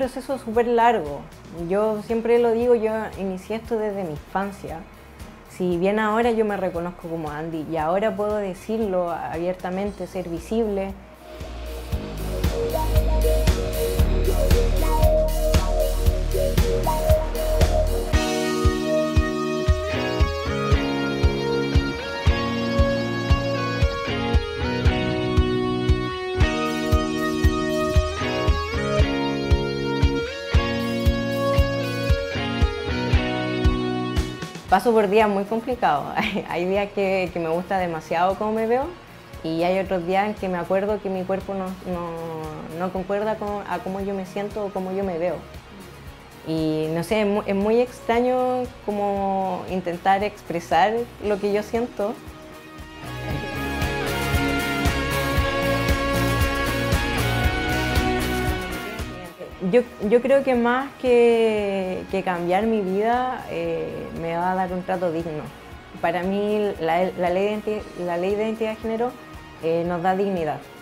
proceso súper largo. Yo siempre lo digo, yo inicié esto desde mi infancia. Si bien ahora yo me reconozco como Andy y ahora puedo decirlo abiertamente, ser visible. Paso por días muy complicados. Hay días que me gusta demasiado cómo me veo y hay otros días en que me acuerdo que mi cuerpo no concuerda a cómo yo me siento o cómo yo me veo. Y no sé, es muy extraño como intentar expresar lo que yo siento. Yo creo que más que cambiar mi vida, me va a dar un trato digno. Para mí la ley de identidad de género nos da dignidad.